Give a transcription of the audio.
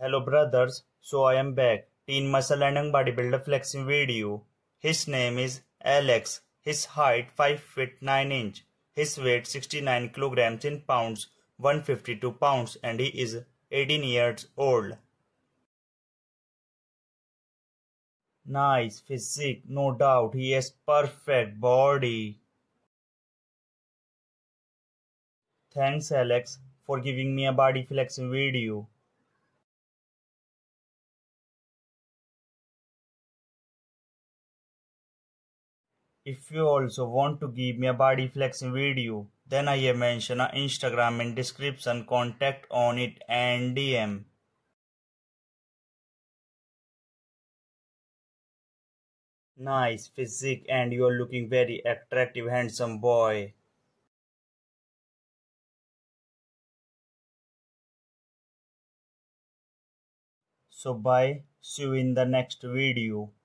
Hello brothers, so I am back. Teen muscle and bodybuilder flexing video. His name is Alex. His height 5 feet 9 inch. His weight 69 kilograms in pounds, 152 pounds, and he is 18 years old. Nice physique, no doubt. He has perfect body. Thanks Alex for giving me a body flexing video. If you also want to give me a body flexing video, then I have mentioned on Instagram in description, contact on it and DM. Nice physique and you're looking very attractive handsome boy. So bye, see you in the next video.